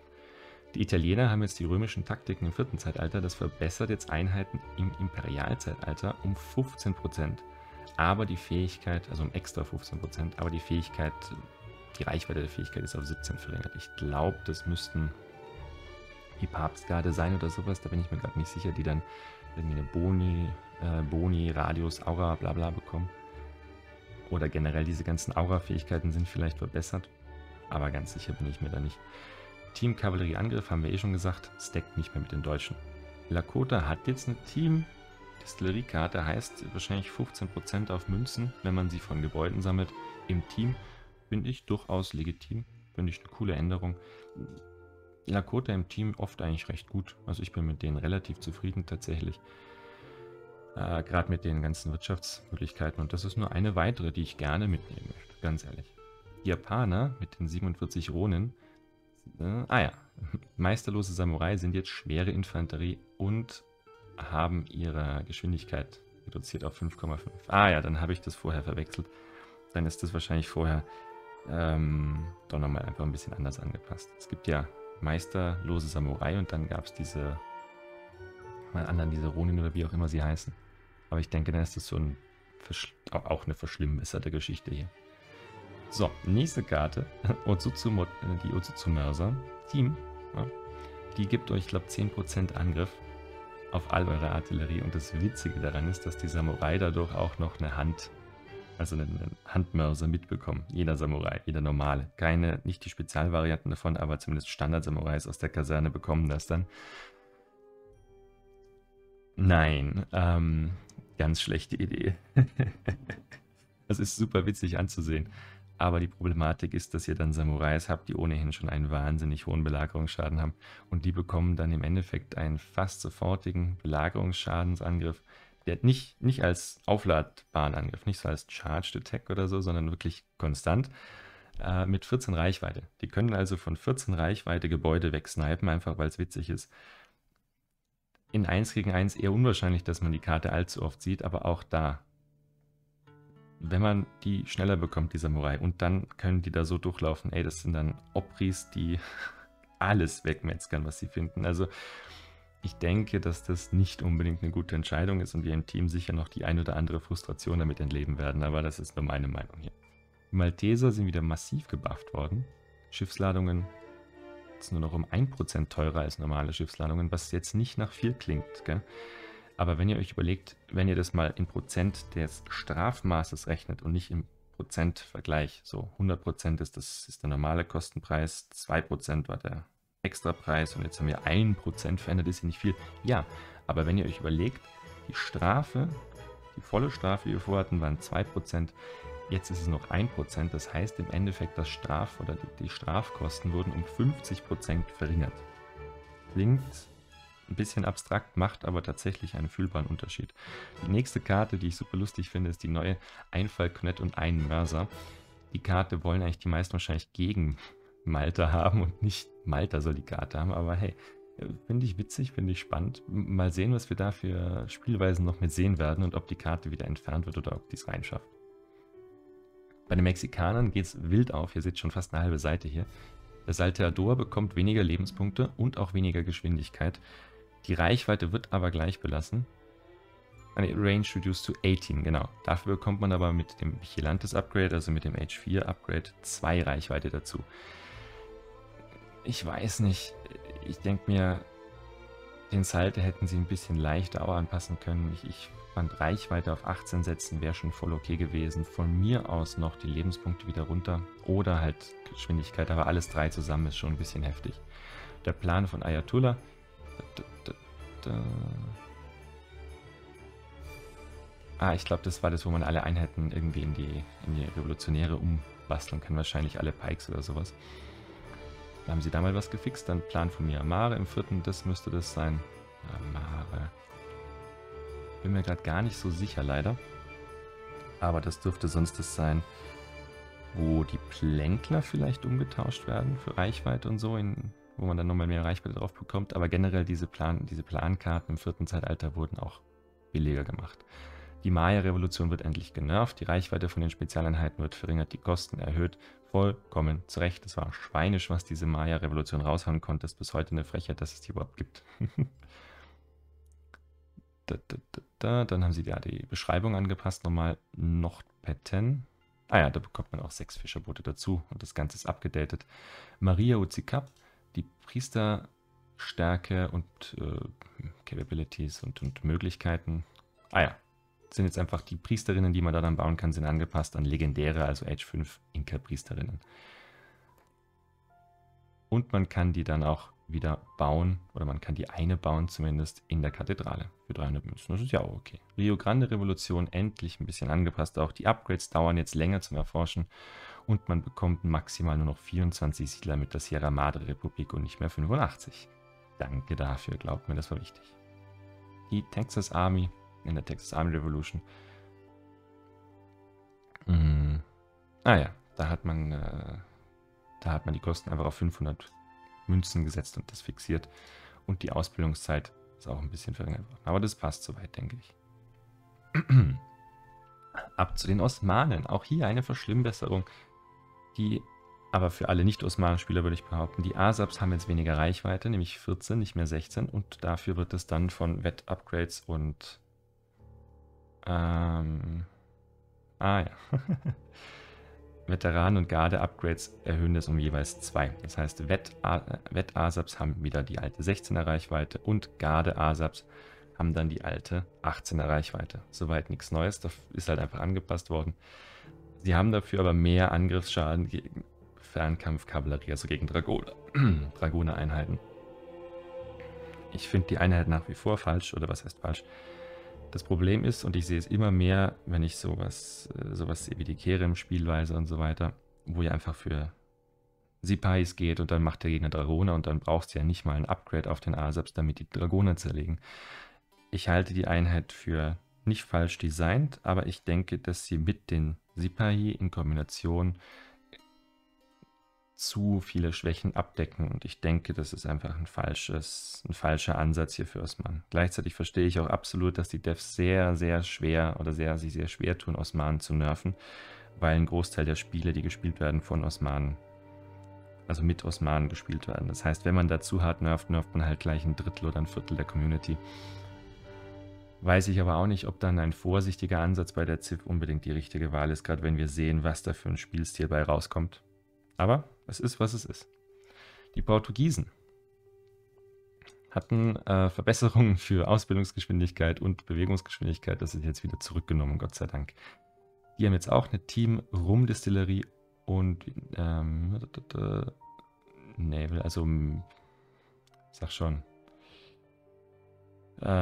Die Italiener haben jetzt die römischen Taktiken im vierten Zeitalter, das verbessert jetzt Einheiten im Imperialzeitalter um 15%, aber die Fähigkeit, also um extra 15%, aber die Fähigkeit, die Reichweite der Fähigkeit ist auf 17 verringert. Ich glaube, das müssten die Papstgarde sein oder sowas, da bin ich mir gerade nicht sicher, die dann irgendwie eine Boni, Radius, Aura, bla bla bekommen. Oder generell diese ganzen Aura-Fähigkeiten sind vielleicht verbessert, aber ganz sicher bin ich mir da nicht. Team-Kavallerieangriff haben wir schon gesagt, stackt nicht mehr mit den Deutschen. Lakota hat jetzt eine Team-Distilleriekarte, heißt wahrscheinlich 15% auf Münzen, wenn man sie von Gebäuden sammelt. Im Team finde ich durchaus legitim, finde ich eine coole Änderung. Lakota im Team oft eigentlich recht gut, also ich bin mit denen relativ zufrieden tatsächlich. Gerade mit den ganzen Wirtschaftsmöglichkeiten und das ist nur eine weitere, die ich gerne mitnehmen möchte, ganz ehrlich. Die Japaner mit den 47 Ronin, meisterlose Samurai sind jetzt schwere Infanterie und haben ihre Geschwindigkeit reduziert auf 5,5. Dann habe ich das vorher verwechselt. Dann ist das wahrscheinlich vorher doch nochmal einfach ein bisschen anders angepasst. Es gibt ja meisterlose Samurai und dann gab es diese Ronin oder wie auch immer sie heißen. Aber ich denke, dann ist das so auch eine verschlimmbesserte Geschichte hier. So, nächste Karte, die Otsutsu-Mörser Team, ja, die gibt euch, ich glaube, 10% Angriff auf all eure Artillerie und das Witzige daran ist, dass die Samurai dadurch auch noch eine einen Handmörser mitbekommen. Jeder Samurai, jeder normale. Nicht die Spezialvarianten davon, aber zumindest Standard-Samurais aus der Kaserne bekommen das dann. Nein, ganz schlechte Idee. Das ist super witzig anzusehen. Aber die Problematik ist, dass ihr dann Samurais habt, die ohnehin schon einen wahnsinnig hohen Belagerungsschaden haben. Und die bekommen dann im Endeffekt einen fast sofortigen Belagerungsschadensangriff, der nicht als aufladbaren Angriff, nicht so als Charged Attack oder so, sondern wirklich konstant mit 14 Reichweite. Die können also von 14 Reichweite Gebäude wegsnipen, einfach weil es witzig ist. In 1 gegen 1 eher unwahrscheinlich, dass man die Karte allzu oft sieht, aber auch da, wenn man die schneller bekommt, die Samurai, und dann können die da so durchlaufen, das sind dann Opris, die alles wegmetzgern, was sie finden. Also ich denke, dass das nicht unbedingt eine gute Entscheidung ist und wir im Team sicher noch die ein oder andere Frustration damit entleben werden, aber das ist nur meine Meinung hier. Die Malteser sind wieder massiv gebufft worden. Schiffsladungen sind nur noch um 1% teurer als normale Schiffsladungen, was jetzt nicht nach viel klingt, gell? Aber wenn ihr euch überlegt, wenn ihr das mal in Prozent des Strafmaßes rechnet und nicht im Prozentvergleich, so 100% ist der normale Kostenpreis, 2% war der Extrapreis und jetzt haben wir 1% verändert, ist ja nicht viel. Ja, aber wenn ihr euch überlegt, die volle Strafe, die wir vorhatten, waren 2%. Jetzt ist es noch 1%. Das heißt im Endeffekt, das die Strafkosten wurden um 50% verringert. Klingt ein bisschen abstrakt, macht aber tatsächlich einen fühlbaren Unterschied. Die nächste Karte, die ich super lustig finde, ist die neue Einfall, Knett und einen Mörser. Die Karte wollen eigentlich die meisten wahrscheinlich gegen Malta haben und nicht Malta soll die Karte haben, aber hey, finde ich witzig, finde ich spannend. Mal sehen, was wir da für Spielweisen noch mit sehen werden und ob die Karte wieder entfernt wird oder ob die es reinschafft. Bei den Mexikanern geht es wild auf, ihr seht schon fast eine halbe Seite hier. Der Salteador bekommt weniger Lebenspunkte und auch weniger Geschwindigkeit. Die Reichweite wird aber gleich belassen. Range reduced to 18, genau. Dafür bekommt man aber mit dem Vigilantes Upgrade, also mit dem H4 Upgrade, 2 Reichweite dazu. Ich weiß nicht. Ich denke mir, den Salte hätten sie ein bisschen leichter auch anpassen können. Ich fand Reichweite auf 18 setzen wäre schon voll okay gewesen. Von mir aus noch die Lebenspunkte wieder runter oder halt Geschwindigkeit, aber alles 3 zusammen ist schon ein bisschen heftig. Der Plan von Ayatollah. Ich glaube, das war das, wo man alle Einheiten irgendwie in die Revolutionäre umbasteln kann. Wahrscheinlich alle Pikes oder sowas. Da haben sie da mal was gefixt. Dann Plan von Myanmar im 4. Das müsste das sein. Myanmar. Bin mir gerade gar nicht so sicher, leider. Aber das dürfte sonst das sein, wo die Plänkler vielleicht umgetauscht werden für Reichweite und so, wo man dann nochmal mehr Reichweite drauf bekommt. Aber generell diese Plankarten im 4. Zeitalter wurden auch billiger gemacht. Die Maya-Revolution wird endlich genervt, die Reichweite von den Spezialeinheiten wird verringert, die Kosten erhöht. Vollkommen zurecht. Es war schweinisch, was diese Maya-Revolution raushauen konnte. Es ist bis heute eine Frechheit, dass es die überhaupt gibt. Dann haben sie da die Beschreibung angepasst. Nochmal Nordpetten. Ja, da bekommt man auch 6 Fischerboote dazu und das Ganze ist abgedatet. Maria Uzikap, die Priesterstärke und Capabilities und Möglichkeiten. Sind jetzt einfach die Priesterinnen, die man da dann bauen kann, sind angepasst an legendäre, also Age 5 Inka-Priesterinnen. Und man kann die dann auch wieder bauen, oder man kann die eine bauen zumindest in der Kathedrale für 300 Münzen. Das ist ja auch okay. Rio Grande Revolution endlich ein bisschen angepasst. Auch die Upgrades dauern jetzt länger zum Erforschen und man bekommt maximal nur noch 24 Siedler mit der Sierra Madre Republik und nicht mehr 85. Danke dafür, glaubt mir, das war wichtig. Die Texas Army in der Texas Army Revolution. Da hat man die Kosten einfach auf 500 Münzen gesetzt und das fixiert. Und die Ausbildungszeit ist auch ein bisschen verringert worden. Aber das passt soweit, denke ich. Ab zu den Osmanen. Auch hier eine Verschlimmbesserung. Die aber für alle Nicht-Osmanen-Spieler würde ich behaupten, die Asabs haben jetzt weniger Reichweite, nämlich 14, nicht mehr 16. Und dafür wird es dann von Wett-Upgrades und Veteranen- und Garde-Upgrades erhöhen das um jeweils 2. Das heißt, Wett-Asaps haben wieder die alte 16er Reichweite und Garde-Asaps haben dann die alte 18er Reichweite. Soweit nichts Neues, das ist halt einfach angepasst worden. Sie haben dafür aber mehr Angriffsschaden gegen Fernkampfkavallerie, also gegen Dragoner-Einheiten. Ich finde die Einheit nach wie vor falsch, oder was heißt falsch? Das Problem ist, und ich sehe es immer mehr, wenn ich sowas sehe wie die Kerem-Spielweise und so weiter, wo ihr einfach für Sipais geht und dann macht der Gegner Dragoner und dann brauchst du ja nicht mal ein Upgrade auf den Asaps, damit die Dragoner zerlegen. Ich halte die Einheit für nicht falsch designt, aber ich denke, dass sie mit den Sipai in Kombination zu viele Schwächen abdecken und ich denke, das ist einfach ein falscher Ansatz hier für Osman. Gleichzeitig verstehe ich auch absolut, dass die Devs sich sehr schwer tun, Osmanen zu nerven, weil ein Großteil der Spiele, die gespielt werden von Osmanen, also mit Osmanen gespielt werden. Das heißt, wenn man dazu hart nervt man halt gleich ein Drittel oder ein Viertel der Community. Weiß ich aber auch nicht, ob dann ein vorsichtiger Ansatz bei der Civ unbedingt die richtige Wahl ist, gerade wenn wir sehen, was da für ein Spielstil bei rauskommt. Aber es ist, was es ist. Die Portugiesen hatten Verbesserungen für Ausbildungsgeschwindigkeit und Bewegungsgeschwindigkeit. Das ist jetzt wieder zurückgenommen, Gott sei Dank. Die haben jetzt auch eine Team-Rum-Distillerie und Naval, also sag schon,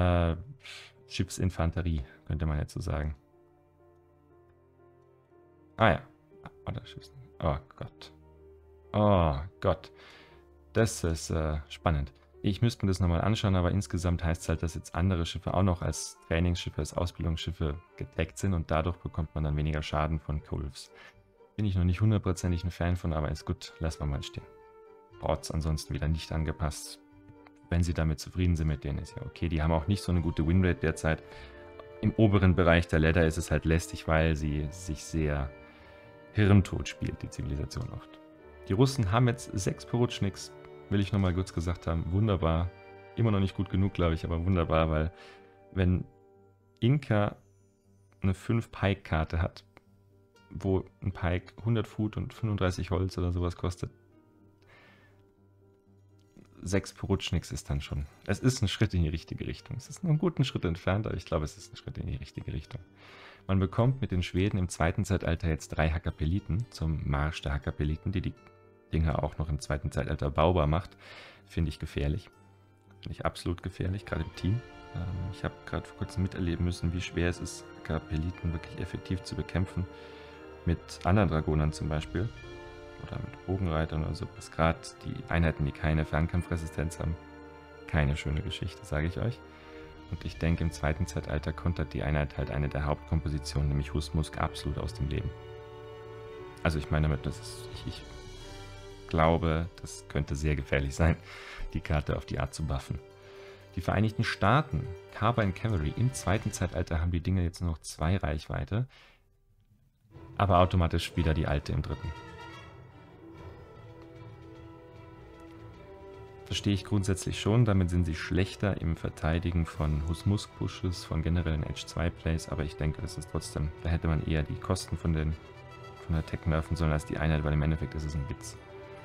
Schiffsinfanterie, könnte man jetzt so sagen. Ah ja. Oder schießen. Oh Gott. Oh Gott. Das ist spannend. Ich müsste mir das nochmal anschauen, aber insgesamt heißt es halt, dass jetzt andere Schiffe auch noch als Trainingsschiffe, als Ausbildungsschiffe getaggt sind und dadurch bekommt man dann weniger Schaden von Wolves. Bin ich noch nicht hundertprozentig ein Fan von, aber ist gut, lassen wir mal stehen. Ports ansonsten wieder nicht angepasst. Wenn sie damit zufrieden sind mit denen, ist ja okay. Die haben auch nicht so eine gute Winrate derzeit. Im oberen Bereich der Ladder ist es halt lästig, weil sie sich sehr hirntot spielt, die Zivilisation oft. Die Russen haben jetzt 6 Porutschniks, will ich nochmal kurz gesagt haben. Wunderbar. Immer noch nicht gut genug, glaube ich, aber wunderbar, weil wenn Inka eine 5-Pike-Karte hat, wo ein Pike 100 Food und 35 Holz oder sowas kostet, 6 Porutschniks ist dann schon. Es ist ein Schritt in die richtige Richtung. Es ist nur einen guten Schritt entfernt, aber ich glaube, es ist ein Schritt in die richtige Richtung. Man bekommt mit den Schweden im zweiten Zeitalter jetzt 3 Hackapeliten zum Marsch der Hackapeliten, die Dinger auch noch im zweiten Zeitalter baubar macht. Finde ich gefährlich. Finde ich absolut gefährlich, gerade im Team. Ich habe gerade vor kurzem miterleben müssen, wie schwer es ist, Hackapeliten wirklich effektiv zu bekämpfen. Mit anderen Dragonern zum Beispiel. Oder mit Bogenreitern oder sowas. Gerade die Einheiten, die keine Fernkampfresistenz haben. Keine schöne Geschichte, sage ich euch. Und ich denke, im zweiten Zeitalter kontert die Einheit halt eine der Hauptkompositionen, nämlich Husmusk, absolut aus dem Leben. Also ich meine damit, ich glaube, das könnte sehr gefährlich sein, die Karte auf die Art zu buffen. Die Vereinigten Staaten, Carbine Cavalry, im zweiten Zeitalter haben die Dinge jetzt nur noch 2 Reichweite, aber automatisch wieder die alte im dritten. Verstehe ich grundsätzlich schon, damit sind sie schlechter im Verteidigen von Husmusk-Pushes, von generellen Edge-2-Plays, aber ich denke, das ist trotzdem, da hätte man eher die Kosten von der Tech nerven sollen als die Einheit, weil im Endeffekt ist es ein Witz.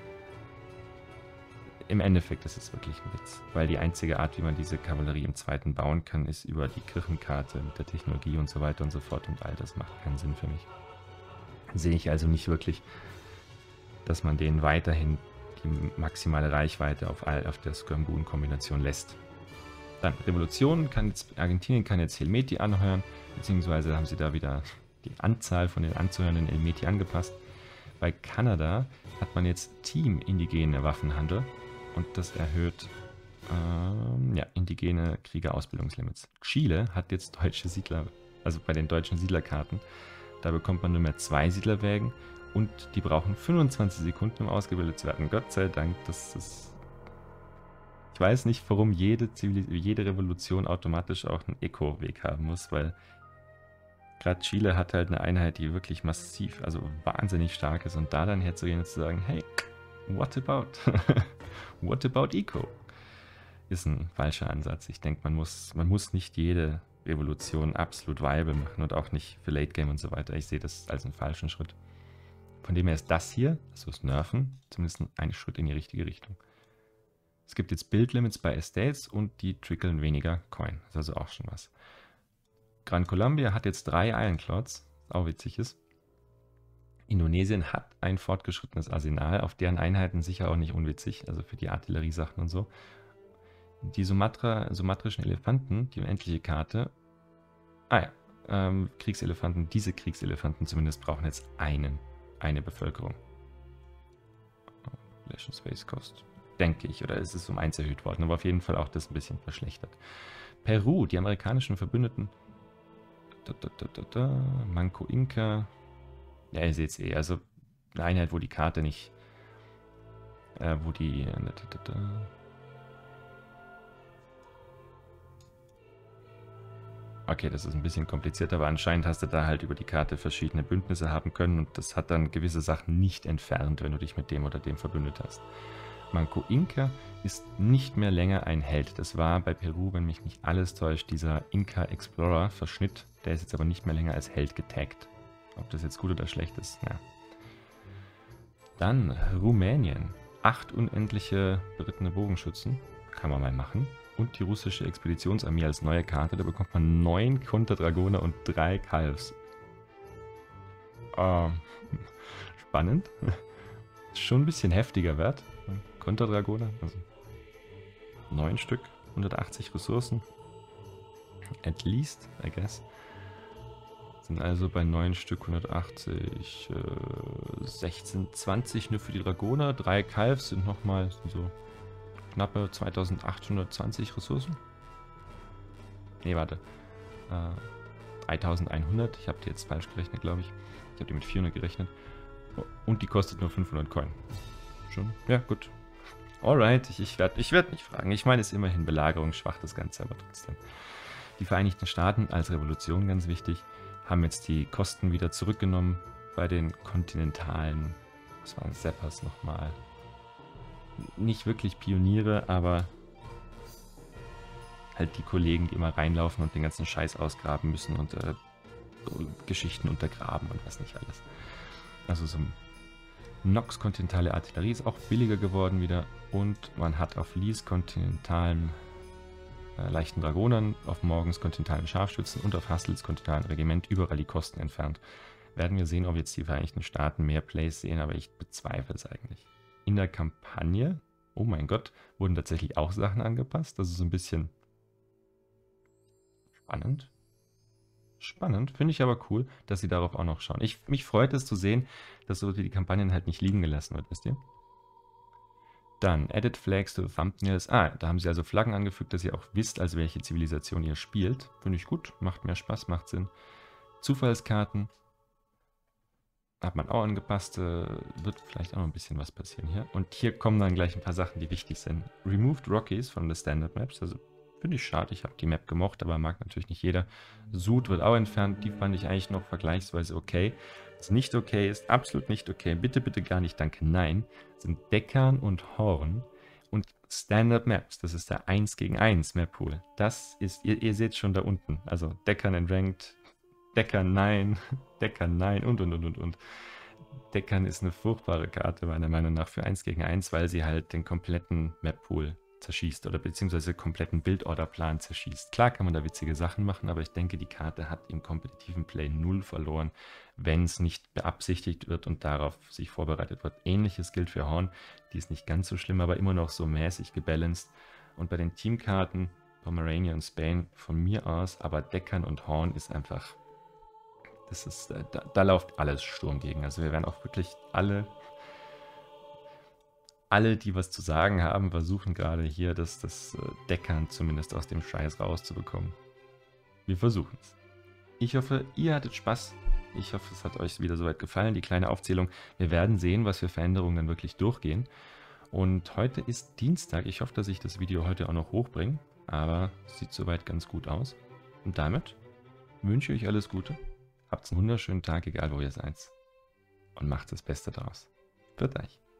Im Endeffekt ist es wirklich ein Witz, weil die einzige Art, wie man diese Kavallerie im zweiten bauen kann, ist über die Kirchenkarte mit der Technologie und so weiter und so fort und all das macht keinen Sinn für mich. Sehe ich also nicht wirklich, dass man denen weiterhin die maximale Reichweite auf der Skirmboon-Kombination lässt. Dann Revolution, Argentinien kann jetzt Helmeti anheuern, beziehungsweise haben sie da wieder die Anzahl von den anzuhörenden Helmeti angepasst. Bei Kanada hat man jetzt Team-indigene Waffenhandel und das erhöht indigene Kriegerausbildungslimits. Chile hat jetzt deutsche Siedler, also bei den deutschen Siedlerkarten, da bekommt man nur mehr 2 Siedlerwägen und die brauchen 25 Sekunden, um ausgebildet zu werden. Gott sei Dank, das ist... Ich weiß nicht, warum jede Revolution automatisch auch einen Eco-Weg haben muss, weil gerade Chile hat halt eine Einheit, die wirklich massiv, also wahnsinnig stark ist und da dann herzugehen und zu sagen, hey, what about? What about Eco? Ist ein falscher Ansatz. Ich denke, man muss nicht jede Revolution absolut viable machen und auch nicht für Late Game und so weiter. Ich sehe das als einen falschen Schritt. Von dem her ist das hier, also das Nerven, zumindest ein Schritt in die richtige Richtung. Es gibt jetzt Build-Limits bei Estates und die trickeln weniger Coin. Das ist also auch schon was. Gran Colombia hat jetzt 3 Ironclaws, was auch witzig ist. Indonesien hat ein fortgeschrittenes Arsenal, auf deren Einheiten sicher auch nicht unwitzig, also für die Artilleriesachen und so. Die sumatrischen Elefanten, die unendliche Karte. Kriegselefanten, diese Kriegselefanten zumindest brauchen jetzt eine Bevölkerung. Population Space Cost, denke ich, oder ist es um 1 erhöht worden, aber auf jeden Fall auch das ein bisschen verschlechtert. Peru, die amerikanischen Verbündeten. Manco Inca. Ja, ihr seht es eh, also eine Einheit, wo die Karte nicht, Okay, das ist ein bisschen kompliziert, aber anscheinend hast du da halt über die Karte verschiedene Bündnisse haben können und das hat dann gewisse Sachen nicht entfernt, wenn du dich mit dem oder dem verbündet hast. Manco Inca ist nicht mehr länger ein Held. Das war bei Peru, wenn mich nicht alles täuscht, dieser Inca Explorer Verschnitt. Der ist jetzt aber nicht mehr länger als Held getaggt. Ob das jetzt gut oder schlecht ist, naja. Dann Rumänien. 8 unendliche berittene Bogenschützen. Kann man mal machen. Und die russische Expeditionsarmee als neue Karte. Da bekommt man 9 Konterdragoner und 3 Kalfs. Spannend. Schon ein bisschen heftiger Wert. Konterdragoner. Also 9 Stück. 180 Ressourcen. At least, I guess. kosten. Also bei 9 Stück 180, 16, 20 nur für die Dragoner. 3 Kalf sind nochmal so knappe 2820 Ressourcen. Ne, warte. 3100. Ich habe die jetzt falsch gerechnet, glaube ich. Ich habe die mit 400 gerechnet. Und die kostet nur 500 Coin. Schon? Ja, gut. Alright, ich werd nicht fragen. Ich meine, es ist immerhin belagerungsschwach, das Ganze, aber trotzdem. Die Vereinigten Staaten als Revolution, ganz wichtig, haben jetzt die Kosten wieder zurückgenommen bei den kontinentalen, was waren Zappers nochmal? Nicht wirklich Pioniere, aber halt die Kollegen, die immer reinlaufen und den ganzen Scheiß ausgraben müssen und Geschichten untergraben und was nicht alles. Also so Nox kontinentale Artillerie ist auch billiger geworden wieder und man hat auf Lees kontinentalen leichten Dragonern, auf Morgens kontinentalen Scharfschützen und auf Hustles kontinentalen Regiment überall die Kosten entfernt. Werden wir sehen, ob jetzt die Vereinigten Staaten mehr Plays sehen, aber ich bezweifle es eigentlich. In der Kampagne, oh mein Gott, wurden tatsächlich auch Sachen angepasst. Das ist so ein bisschen spannend. Spannend, finde ich aber cool, dass sie darauf auch noch schauen. Mich freut es zu sehen, dass so die Kampagnen halt nicht liegen gelassen wird, wisst ihr? Dann, Edit Flags to Thumbnails. Da haben sie also Flaggen angefügt, dass ihr auch wisst, als welche Zivilisation ihr spielt. Finde ich gut, macht mehr Spaß, macht Sinn. Zufallskarten. Hat man auch angepasst, wird vielleicht auch noch ein bisschen was passieren hier. Und hier kommen dann gleich ein paar Sachen, die wichtig sind. Removed Rockies von den Standard Maps, also finde ich schade, ich habe die Map gemocht, aber mag natürlich nicht jeder. Sud wird auch entfernt, die fand ich eigentlich noch vergleichsweise okay. Was nicht okay ist, absolut nicht okay, bitte, bitte gar nicht, danke, nein, sind Deckern und Horn und Standard Maps, das ist der 1 gegen 1 Map Pool. Das ist, ihr seht schon da unten, also Deckern in Ranked, Deckern nein, Deckern nein und. Deckern ist eine furchtbare Karte meiner Meinung nach für 1 gegen 1, weil sie halt den kompletten Map Pool zerschießt oder beziehungsweise kompletten Bildorderplan zerschießt. Klar kann man da witzige Sachen machen, aber ich denke, die Karte hat im kompetitiven Play 0 verloren, wenn es nicht beabsichtigt wird und darauf sich vorbereitet wird. Ähnliches gilt für Horn, die ist nicht ganz so schlimm, aber immer noch so mäßig gebalanced. Und bei den Teamkarten, Pomerania und Spain von mir aus, aber Deckern und Horn ist einfach, das ist, da läuft alles Sturm gegen. Also wir werden auch wirklich alle, die was zu sagen haben, versuchen gerade hier das Deckern zumindest aus dem Scheiß rauszubekommen. Wir versuchen es. Ich hoffe, ihr hattet Spaß. Ich hoffe, es hat euch wieder soweit gefallen, die kleine Aufzählung. Wir werden sehen, was für Veränderungen dann wirklich durchgehen. Und heute ist Dienstag. Ich hoffe, dass ich das Video heute auch noch hochbringe. Aber es sieht soweit ganz gut aus. Und damit wünsche ich euch alles Gute. Habt einen wunderschönen Tag, egal wo ihr seid. Und macht das Beste daraus. Für euch.